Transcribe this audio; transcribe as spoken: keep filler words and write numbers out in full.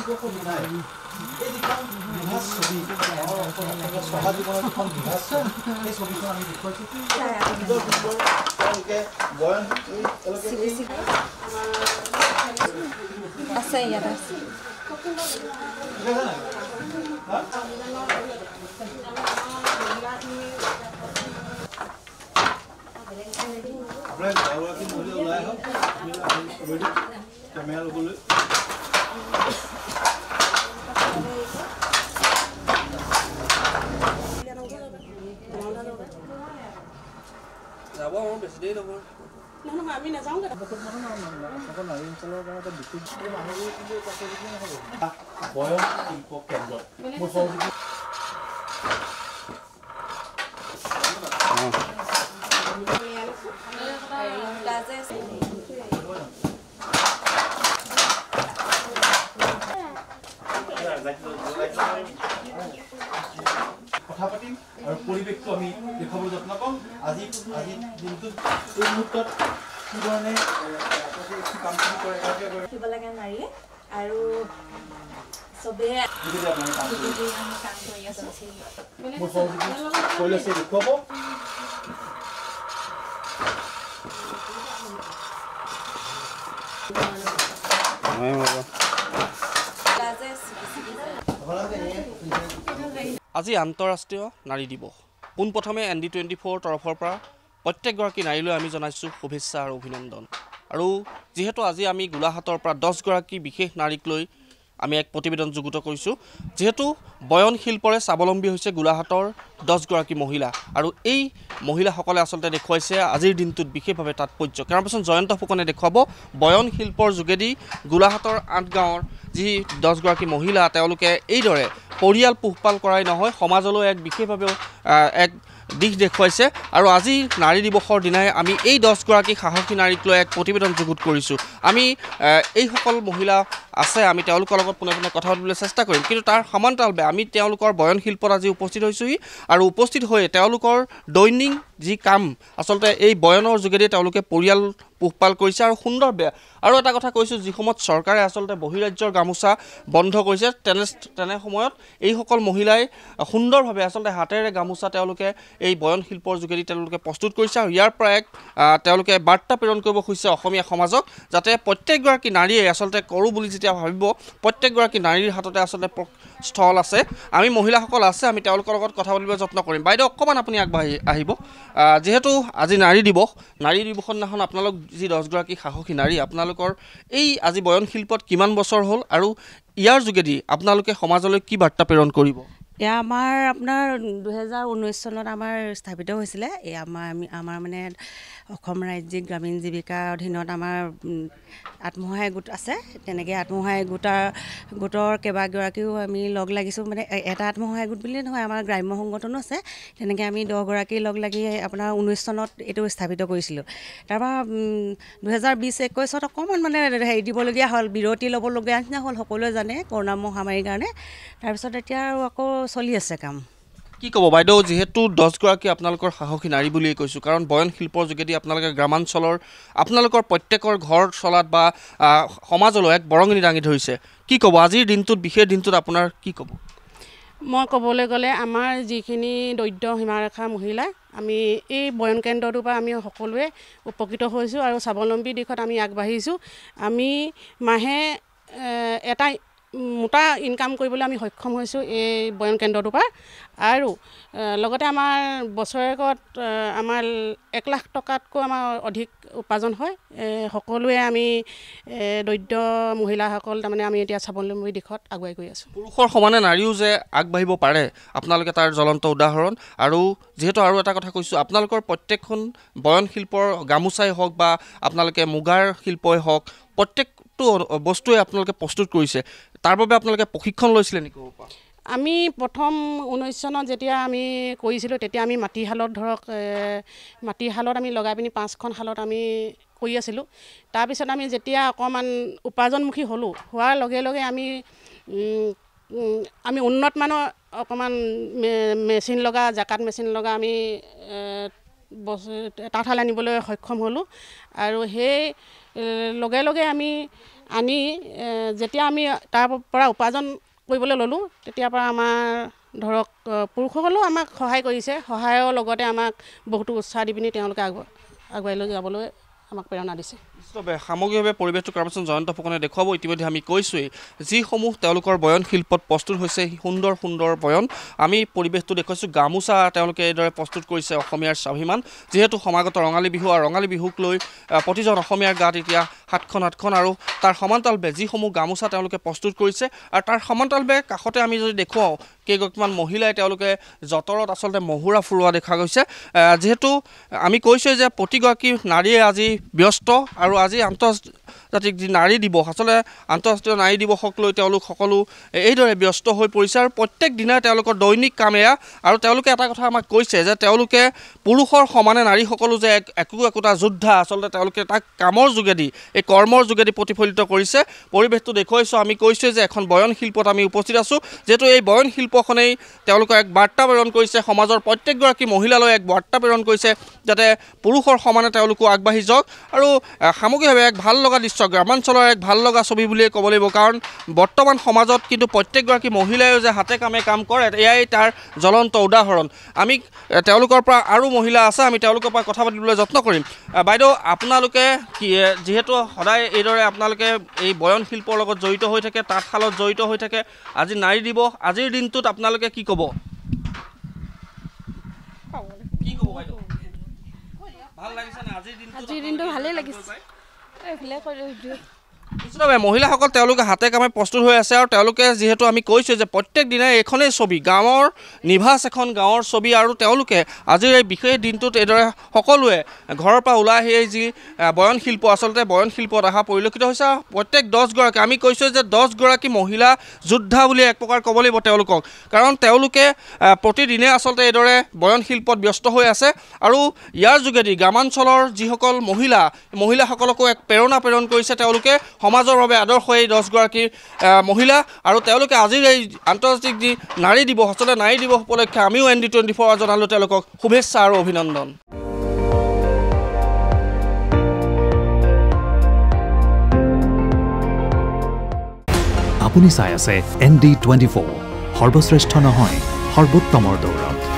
উপকবি নাই এই যিখন বিভাস ছবি সভা জীৱনৰ যিখন বিভাস সেই ছবিখন আমি দেখুৱাইছোঁ নিজৰ সুন্দৰ তেওঁলোকে বয়ন আছে ইয়াত আছে আপোনাৰ গাঁৱৰ কি মহিলা ওলাই আহক কেমেৰা ল'বলৈ যাব মই বেছি দেৰি নকৰোঁ নহয় নহয় আমি নাযাওঁগৈ বয়ন শিল্প কেন্দ্ৰ মোৰ সহযোগী কথা পাতিম আৰু পৰিৱেশটো আমি দেখাবলৈ যত্ন কৰিম আজি আজি দিনটোত এই মুহূৰ্তত কি ধৰণে কাম কৰে শিকিব লাগে নাৰীয়ে আৰু চবে কাম কৰি আছে দেখুৱাব আজি আন্তঃৰাষ্ট্ৰীয় নাৰী দিৱস পোনপ্ৰথমে এন ডি টুৱেণ্টি ফ'ৰ তৰফৰ পৰা প্ৰত্যেকগৰাকী নাৰীলৈ আমি জনাইছোঁ শুভেচ্ছা আৰু অভিনন্দন আৰু যিহেতু আজি আমি গোলাঘাটৰ পৰা দহগৰাকী বিশেষ নাৰীক লৈ আমি এক প্ৰতিবেদন যুগুত কৰিছোঁ যিহেতু বয়ন শিল্পৰে স্বাৱলম্বী হৈছে গোলাঘাটৰ দহগৰাকী মহিলা আৰু এই মহিলাসকলে আচলতে দেখুৱাইছে আজিৰ দিনটোত বিশেষভাৱে তাৎপৰ্য কেমেৰা পাৰ্চন জয়ন্ত ফুকনে দেখুৱাব বয়ন শিল্পৰ যোগেদি গোলাঘাটৰ আঠ গাঁৱৰ যি দহগৰাকী মহিলা তেওঁলোকে এইদৰে পৰিয়াল পোহপাল কৰাই নহয় সমাজলৈ এক বিশেষভাৱে এক দিশ দেখুৱাইছে আৰু আজি নাৰী দিৱসৰ দিনাই আমি এই দহগৰাকী সাহসী নাৰীক লৈ এক প্ৰতিবেদন যুগুত কৰিছোঁ আমি এইসকল মহিলা আছে আমি তেওঁলোকৰ লগত পোনে পোনে কথা পাতিবলৈ চেষ্টা কৰিম কিন্তু তাৰ সমান্তৰালভাৱে আমি তেওঁলোকৰ বয়ন শিল্পত আজি উপস্থিত হৈছোঁহি আৰু উপস্থিত হৈ তেওঁলোকৰ দৈনিক যি কাম আচলতে এই বয়নৰ যোগেদি তেওঁলোকে পৰিয়াল পোহপাল কৰিছে আৰু সুন্দৰ বেয়া আৰু এটা কথা কৈছোঁ যি সময়ত চৰকাৰে আচলতে বহিৰাজ্যৰ গামোচা বন্ধ কৰিছে তেনে তেনে সময়ত এইসকল মহিলাই সুন্দৰভাৱে আচলতে হাতেৰে গামোচা তেওঁলোকে এই বয়ন শিল্পৰ যোগেদি তেওঁলোকে প্ৰস্তুত কৰিছে আৰু ইয়াৰ পৰা এক তেওঁলোকে বাৰ্তা প্ৰেৰণ কৰিব খুজিছে অসমীয়া সমাজক যাতে প্ৰত্যেকগৰাকী নাৰীয়ে আচলতে কৰোঁ বুলি যেতিয়া ভাবিব প্ৰত্যেকগৰাকী নাৰীৰ হাততে আচলতে স্থল আছে আমি মহিলাসকল আছে আমি তেওঁলোকৰ লগত কথা পাতিবলৈ যত্ন কৰিম বাইদেউ অকণমান আপুনি আগবাঢ়ি আহিব যিহেতু আজি নাৰী দিৱস নাৰী দিৱসৰ দিনাখন আপোনালোক যি দহগৰাকী সাহসী নাৰী আপোনালোকৰ এই আজি বয়ন শিল্পত কিমান বছৰ হ'ল আৰু ইয়াৰ যোগেদি আপোনালোকে সমাজলৈ কি বাৰ্তা প্ৰেৰণ কৰিব এয়া আমাৰ আপোনাৰ দুহেজাৰ ঊনৈছ চনত আমাৰ স্থাপিত হৈছিলে এই আমাৰ আমি আমাৰ মানে অসম ৰাজ্যিক গ্ৰামীণ জীৱিকাৰ অধীনত আমাৰ আত্মসহায়ক গোট আছে তেনেকৈ আত্মসহায়ক গোটৰ গোটৰ কেইবাগৰাকীও আমি লগ লাগিছোঁ মানে এটা আত্মসহায়ক গোট বুলিয়ে নহয় আমাৰ গ্ৰাম্য সংগঠনো আছে তেনেকৈ আমি দহগৰাকী লগ লাগি আপোনাৰ ঊনৈছ চনত এইটো স্থাপিত কৰিছিলোঁ তাৰপৰা দুহেজাৰ বিছ একৈছত অকণমান মানে হেৰি দিবলগীয়া হ'ল বিৰতি ল'বলগীয়া নিচিনা হ'ল সকলোৱে জানে কৰোণা মহামাৰীৰ কাৰণে তাৰপিছত এতিয়া আৰু আকৌ চলি আছে কাম কি ক'ব বাইদেউ যিহেতু দহগৰাকী আপোনালোকৰ সাহসী নাৰী বুলিয়ে কৈছোঁ কাৰণ বয়ন শিল্পৰ যোগেদি আপোনালোকে গ্ৰামাঞ্চলৰ আপোনালোকৰ প্ৰত্যেকৰ ঘৰ চলাত বা সমাজলৈ এক বৰঙণি দাঙি ধৰিছে কি ক'ব আজিৰ দিনটোত বিশেষ দিনটোত আপোনাৰ কি ক'ব মই ক'বলৈ গ'লে আমাৰ যিখিনি দৰিদ্ৰ সীমাৰেখা মহিলা আমি এই বয়ন কেন্দ্ৰটোৰ পৰা আমি সকলোৱে উপকৃত হৈছোঁ আৰু স্বাৱলম্বী দিশত আমি আগবাঢ়িছোঁ আমি মাহে এটা মোটা ইনকাম কৰিবলৈ আমি সক্ষম হৈছোঁ এই বয়ন কেন্দ্ৰটোৰ পৰা আৰু লগতে আমাৰ বছৰেকত আমাৰ এক লাখ টকাতকৈ আমাৰ অধিক উপাৰ্জন হয় সকলোৱে আমি দৰিদ্ৰ মহিলাসকল তাৰমানে আমি এতিয়া স্বাৱলম্বী দিশত আগুৱাই গৈ আছোঁ পুৰুষৰ সমানে নাৰীও যে আগবাঢ়িব পাৰে আপোনালোকে তাৰ জ্বলন্ত উদাহৰণ আৰু যিহেতু আৰু এটা কথা কৈছোঁ আপোনালোকৰ প্ৰত্যেকখন বয়ন শিল্পৰ গামোচাই হওক বা আপোনালোকে মুগাৰ শিল্পই হওক প্ৰত্যেকটো বস্তুৱে আপোনালোকে প্ৰস্তুত কৰিছে তাৰ বাবে আপোনালোকে প্ৰশিক্ষণ লৈছিলে নেকি আমি প্ৰথম ঊনৈছ চনত যেতিয়া আমি কৰিছিলোঁ তেতিয়া আমি মাটিশালত ধৰক মাটিশালত আমি লগাই পিনি পাঁচখন শালত আমি কৰি আছিলোঁ তাৰপিছত আমি যেতিয়া অকণমান উপাৰ্জনমুখী হ'লোঁ হোৱাৰ লগে লগে আমি আমি উন্নত মানৰ অকণমান মেচিন লগা জাকাত মেচিন লগা আমি তাঁতশাল আনিবলৈ সক্ষম হ'লোঁ আৰু সেই লগে লগে আমি আনি যেতিয়া আমি তাৰ পৰা উপাৰ্জন কৰিবলৈ ল'লোঁ তেতিয়াৰ পৰা আমাৰ ধৰক পুৰুষসকলেও আমাক সহায় কৰিছে সহায়ৰ লগতে আমাক বহুতো উৎসাহ দি পিনি তেওঁলোকে আগ আগুৱাই লৈ যাবলৈ আমাক প্ৰেৰণা দিছে সামগ্ৰিকভাৱে পৰিৱেশটো কাৰ্বচন জয়ন্ত ফুকনে দেখুৱাব ইতিমধ্যে আমি কৈছোঁৱেই যিসমূহ তেওঁলোকৰ বয়ন শিল্পত প্ৰস্তুত হৈছে সুন্দৰ সুন্দৰ বয়ন আমি পৰিৱেশটো দেখুৱাইছোঁ গামোচা তেওঁলোকে এইদৰে প্ৰস্তুত কৰিছে অসমীয়াৰ স্বাভিমান যিহেতু সমাগত ৰঙালী বিহু আৰু ৰঙালী বিহুক লৈ প্ৰতিজন অসমীয়াৰ গাত এতিয়া সাতখন আঠখন আৰু তাৰ সমান্তৰালভাৱে যিসমূহ গামোচা তেওঁলোকে প্ৰস্তুত কৰিছে আৰু তাৰ সমান্তৰালভাৱে কাষতে আমি যদি দেখুৱাওঁ কেইগৰাকীমান মহিলাই তেওঁলোকে যঁতৰত আচলতে মহুৰা ফুৰোৱা দেখা গৈছে যিহেতু আমি কৈছোঁৱেই যে প্ৰতিগৰাকী নাৰীয়ে আজি ব্যস্ত আৰু আজি আন্তৰ্জাতিক যি নাৰী দিৱস আচলতে আন্তঃৰাষ্ট্ৰীয় নাৰী দিৱসক লৈ তেওঁলোক সকলো এইদৰে ব্যস্ত হৈ পৰিছে আৰু প্ৰত্যেক দিনাই তেওঁলোকৰ দৈনিক কাম এয়া আৰু তেওঁলোকে এটা কথা আমাক কৈছে যে তেওঁলোকে পুৰুষৰ সমানে নাৰীসকলো যে একো একোটা যোদ্ধা আচলতে তেওঁলোকে তাক কামৰ যোগেদি এই কৰ্মৰ যোগেদি প্ৰতিফলিত কৰিছে পৰিৱেশটো দেখুৱাইছোঁ আমি কৈছোঁৱে যে এখন বয়ন শিল্পত আমি উপস্থিত আছোঁ যিহেতু এই বয়ন শিল্পখনেই তেওঁলোকক এক বাৰ্তা প্ৰেৰণ কৰিছে সমাজৰ প্ৰত্যেকগৰাকী মহিলালৈ এক বাৰ্তা প্ৰেৰণ কৰিছে যাতে পুৰুষৰ সমানে তেওঁলোকো আগবাঢ়ি যাওক আৰু সামগ্ৰিকভাৱে এক ভাল লগা দৃশ্য গ্ৰামাঞ্চলৰ এক ভাল লগা ছবি বুলিয়ে ক'ব লাগিব কাৰণ বৰ্তমান সমাজত কিন্তু প্ৰত্যেকগৰাকী মহিলাইও যে হাতে কামে কাম কৰে এয়াই তাৰ জ্বলন্ত উদাহৰণ আমি তেওঁলোকৰ পৰা আৰু মহিলা আছে আমি তেওঁলোকৰ পৰা কথা পাতিবলৈ যত্ন কৰিম বাইদেউ আপোনালোকে যিহেতু সদায় এইদৰে আপোনালোকে এই বয়ন শিল্পৰ লগত জড়িত হৈ থাকে তাঁতশালত জড়িত হৈ থাকে আজি নাৰী দিৱস আজিৰ দিনটোত আপোনালোকে কি ক'ব কি ক'ব বাইদেউ ভাল লাগিছে না আজিৰ দিনটো আজিৰ দিনটো ভালেই লাগিছে এইফালে কৰি নিশ্চিতভাৱে মহিলাসকল তেওঁলোকে হাতে কামে প্ৰস্তুত হৈ আছে আৰু তেওঁলোকে যিহেতু আমি কৈছোঁ যে প্ৰত্যেক দিনাই এইখনেই ছবি গাঁৱৰ নিভাঁজ এখন গাঁৱৰ ছবি আৰু তেওঁলোকে আজিৰ এই বিশেষ দিনটোত এইদৰে সকলোৱে ঘৰৰ পৰা ওলাই আহি এই যি বয়ন শিল্প আচলতে বয়ন শিল্পত অহা পৰিলক্ষিত হৈছে প্ৰত্যেক দহগৰাকী আমি কৈছোঁ যে দহগৰাকী মহিলা যোদ্ধা বুলি এক প্ৰকাৰ ক'ব লাগিব তেওঁলোকক কাৰণ তেওঁলোকে প্ৰতিদিনে আচলতে এইদৰে বয়ন শিল্পত ব্যস্ত হৈ আছে আৰু ইয়াৰ যোগেদি গ্ৰামাঞ্চলৰ যিসকল মহিলা মহিলাসকলকো এক প্ৰেৰণা প্ৰেৰণ কৰিছে তেওঁলোকে সমাজৰ বাবে আদৰ্শ এই দহগৰাকী মহিলা আৰু তেওঁলোকে আজিৰ এই আন্তৰ্জাতিক যি নাৰী দিৱস আচলতে নাৰী দিৱস উপলক্ষে আমিও এন ডি টুৱেণ্টি ফ'ৰ জনালোঁ তেওঁলোকক শুভেচ্ছা আৰু অভিনন্দন আপুনি চাই আছে এন ডি টুৱেণ্টি ফ'ৰ সৰ্বশ্ৰেষ্ঠ নহয় সৰ্বোত্তমৰ দৌৰত